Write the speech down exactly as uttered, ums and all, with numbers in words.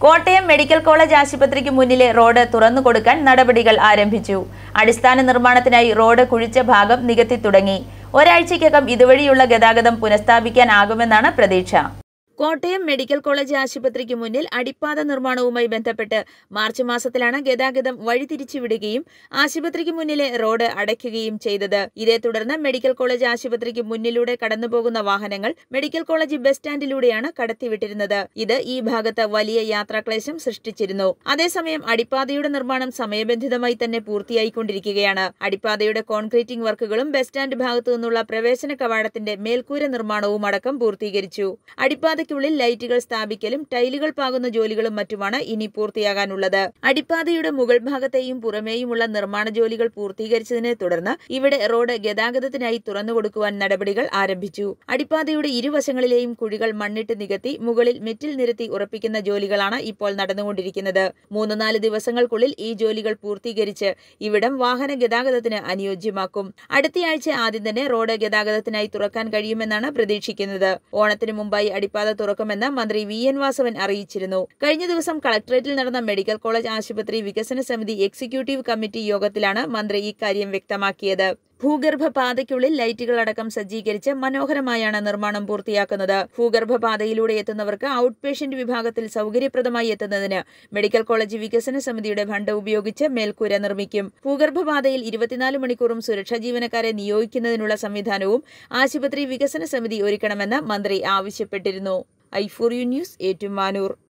Kottayam medical college ആശുപത്രിക്ക് മുന്നിലെ road തുറന്നുകൊടുക്കാൻ നടപടികൾ ആരംഭിച്ചു. അടിസ്ഥാന നിർമ്മാണത്തിനായി റോഡ് കുഴിച്ച ഭാഗം നികത്തി തുടങ്ങി. ഒരാഴ്ചയ്ക്കകം ഇതുവഴിയുള്ള ഗതാഗതം പുനഃസ്ഥാപിക്കാനാകുമെന്നാണ് പ്രതീക്ഷ. കോട്ടയം മെഡിക്കൽ കോളേജ് ആശുപത്രിക്ക് മുന്നിൽ അടിപ്പാത നിർമ്മാണവുമായി ബന്ധപ്പെട്ട് മാർച്ച് മാസത്തിലാണ് ഗതാഗതം വഴിതിരിച്ചുവിടുകയും ആശുപത്രിക്ക് മുന്നിലെ റോഡ് അടയ്ക്കുകയും ചെയ്തത്. ഇതേ തുടർന്ന് മെഡിക്കൽ കോളേജ് ആശുപത്രിക്ക് മുന്നിലൂടെ കടന്നുപോകുന്ന വാഹനങ്ങൾ മെഡിക്കൽ കോളേജ് ബസ് സ്റ്റാൻഡിലൂടെയാണ് കടത്തിവിട്ടിരുന്നത്. ഇത് ഈ ഭാഗത്ത് വലിയ യാത്രാക്ലേശം സൃഷ്ടിച്ചിരുന്നു. അതേസമയം അടിപ്പാതയുടെ നിർമ്മാണം സമയബന്ധിതമായി തന്നെ പൂർത്തിയായിക്കൊണ്ടിരിക്കുകയാണ്. അടിപ്പാതയുടെ കോൺക്രീറ്റിംഗ് വർക്കുകളും ബസ് സ്റ്റാൻഡ് ഭാഗത്തു നിന്നുള്ള പ്രവേശന കവാടത്തിന്റെ മേൽക്കൂര നിർമ്മാണവും അടക്കം പൂർത്തീകരിച്ചു. അടിപ്പാത ുള്ളിൽ ലൈറ്റുകൾ സ്ഥാപിക്കലും ടൈലുകൾ പാകുന്ന ജോലികളും മറ്റുമാണ് ഇനി പൂർത്തിയാകാനുള്ളത്. അടിപ്പാതയുടെ മുകൾ ഭാഗത്തെയും പുറമേയുമുള്ള നിർമ്മാണ ജോലികൾ പൂർത്തീകരിച്ചതിനെ തുടർന്ന് ഇവിടെ റോഡ് ഗതാഗതത്തിനായി തുറന്നുകൊടുക്കുവാൻ നടപടികൾ ആരംഭിച്ചു. അടിപ്പാതയുടെ ഇരുവശങ്ങളിലെയും കുഴികൾ മണ്ണിട്ട് നികത്തി മുകളിൽ മെറ്റിൽ നിരത്തി ഉറപ്പിക്കുന്ന ജോലികളാണ് ഇപ്പോൾ നടന്നുകൊണ്ടിരിക്കുന്നത്. മൂന്ന് നാല് ദിവസങ്ങൾക്കുള്ളിൽ ഈ ജോലികൾ പൂർത്തീകരിച്ച് ഇവിടം വാഹന ഗതാഗതത്തിന് അനുയോജ്യമാക്കും. അടുത്തയാഴ്ച ആദ്യം തന്നെ റോഡ് ഗതാഗതത്തിനായി തുറക്കാൻ കഴിയുമെന്നാണ് പ്രതീക്ഷിക്കുന്നത്. ഓണത്തിന് മുമ്പായി അടിപ്പാത തുറക്കുമെന്ന് മന്ത്രി വി എൻ വാസവൻ അറിയിച്ചിരുന്നു. കഴിഞ്ഞ ദിവസം കളക്ടറേറ്റിൽ നടന്ന മെഡിക്കൽ കോളേജ് ആശുപത്രി വികസന സമിതി എക്സിക്യൂട്ടീവ് കമ്മിറ്റി യോഗത്തിലാണ് മന്ത്രി ഇക്കാര്യം വ്യക്തമാക്കിയത്. ഭൂഗർഭ പാതയ്ക്കുള്ളിൽ ലൈറ്റുകളടക്കം സജ്ജീകരിച്ച് മനോഹരമായാണ് നിർമ്മാണം പൂർത്തിയാക്കുന്നത്. ഭൂഗർഭ പാതയിലൂടെ എത്തുന്നവർക്ക് ഔട്ട് പേഷ്യന്റ് വിഭാഗത്തിൽ സൗകര്യപ്രദമായി എത്തുന്നതിന് മെഡിക്കൽ കോളേജ് വികസന സമിതിയുടെ ഫണ്ട് ഉപയോഗിച്ച് മേൽക്കൂര നിർമ്മിക്കും. ഭൂഗർഭ പാതയിൽ ഇരുപത്തിനാല് മണിക്കൂറും സുരക്ഷാ ജീവനക്കാരെ നിയോഗിക്കുന്നതിനുള്ള സംവിധാനവും ആശുപത്രി വികസന സമിതി ഒരുക്കണമെന്ന് മന്ത്രി ആവശ്യപ്പെട്ടിരുന്നു. I for U news, Ettumanoor.